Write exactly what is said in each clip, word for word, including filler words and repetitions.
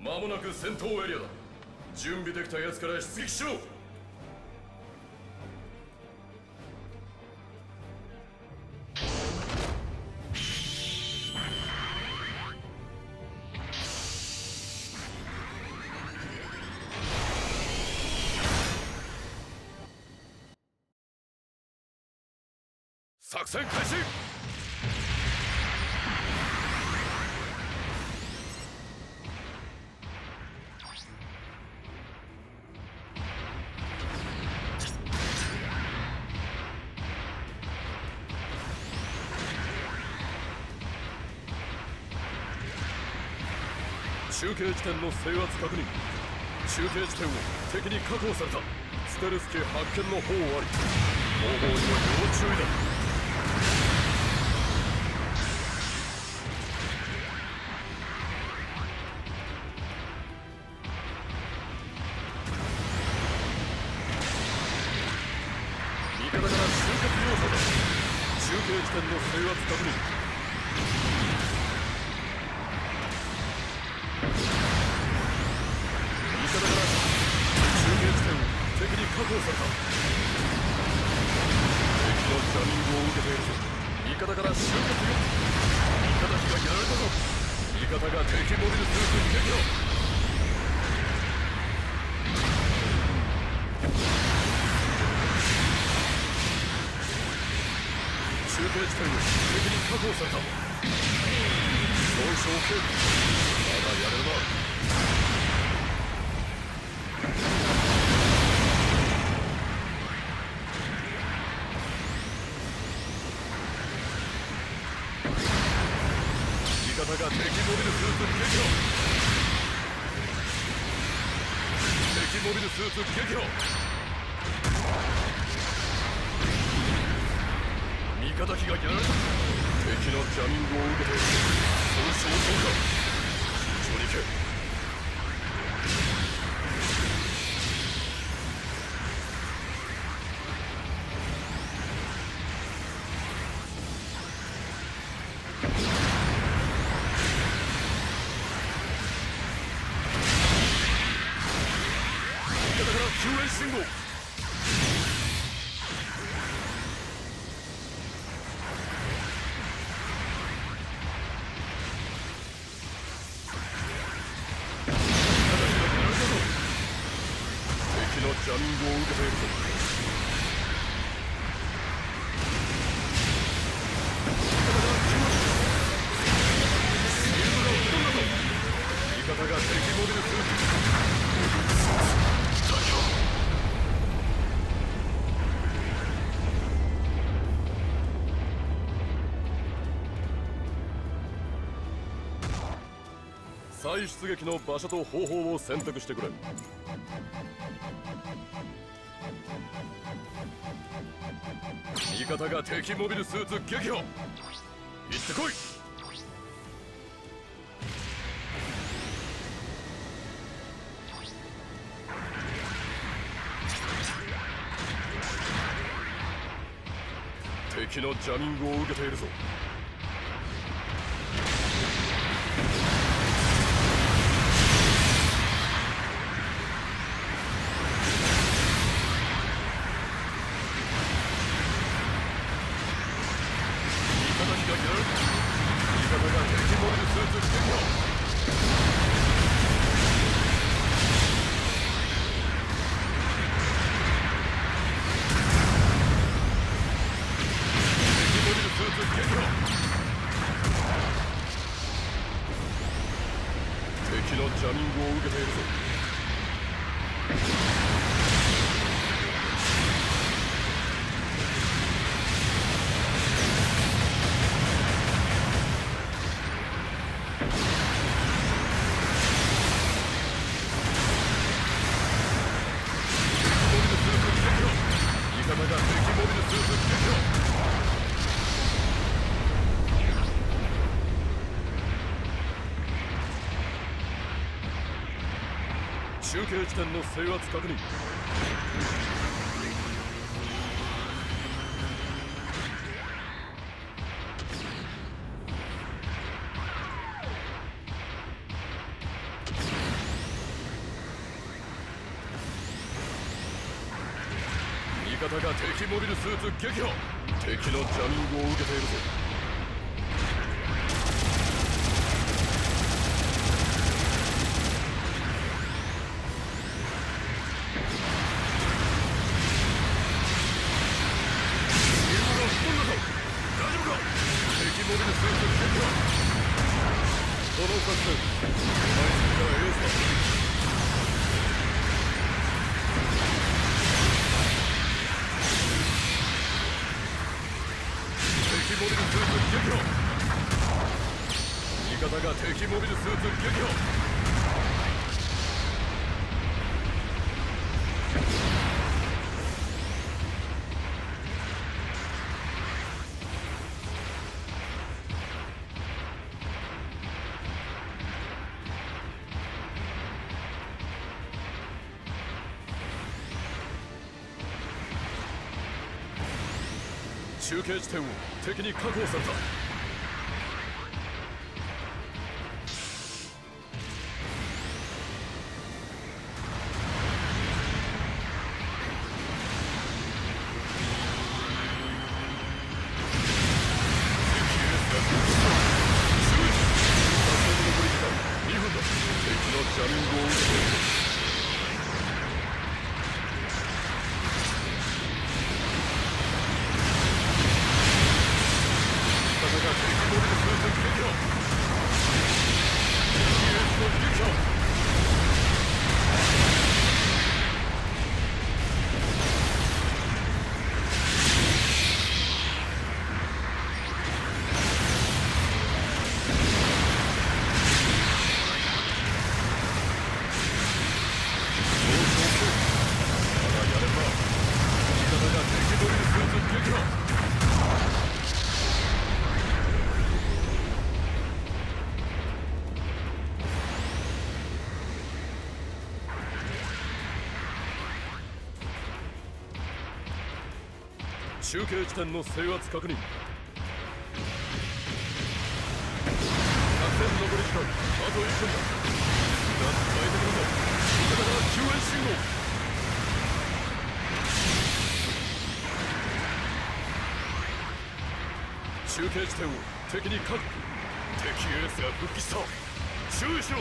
間もなく戦闘エリアだ。準備できたやつから出撃しろ。作戦開始。中継地点の制圧確認。中継地点を敵に確保された。ステルス機発見の方あり。後方には要注意だ。味方から集結要素だ。中継地点の制圧確認。敵に確保された。敵のジャミングを受けているぞ。味方から集結よ。味方機がやられたぞ。味方が敵モビルスーツに撃破。中継地点を敵に確保された。損傷警備。まだやれるな。味方が敵モビルスーツに撃破。敵モビルスーツ撃破。味方機がやられた。敵のジャミングを受けて損傷増加。慎重に行け。救援信号。敵のジャミングを受けているぞ。味方が敵モビルスーツ。再出撃の場所と方法を選択してくれ。味方が敵モビルスーツ撃破。行ってこい。敵のジャミングを受けているぞ。敵のジャミングを受けているぞ。味方が敵モビルスーツ撃破。中継地点の制圧確認。 方が敵モビルスーツ撃破。敵のジャミングを受けているぞ。リムが吹っ飛んだぞ。大丈夫か。敵モビルスーツ撃破。この作戦お前次がエースだ。敵モビルスーツ撃破。味方が敵モビルスーツ撃破。中継地点を敵に確保された。にふんだ。敵のジャミングを受けている。中継地点の制圧確認。作戦残り時間あといっぷんだ。なんと変えてくるんだ。味方から救援信号。中継地点を敵に確保。敵エースが復帰した。注意しろ。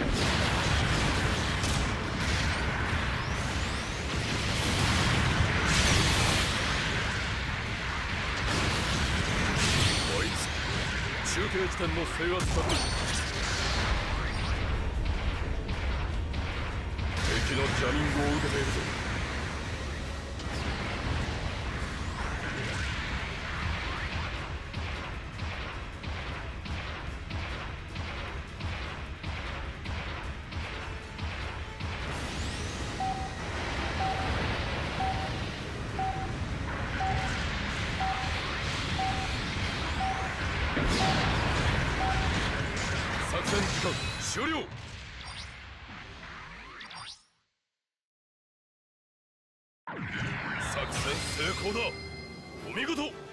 中継地点の制圧確認。敵のジャミングを受けているぞ。作戦時間終了。作戦成功だ。お見事。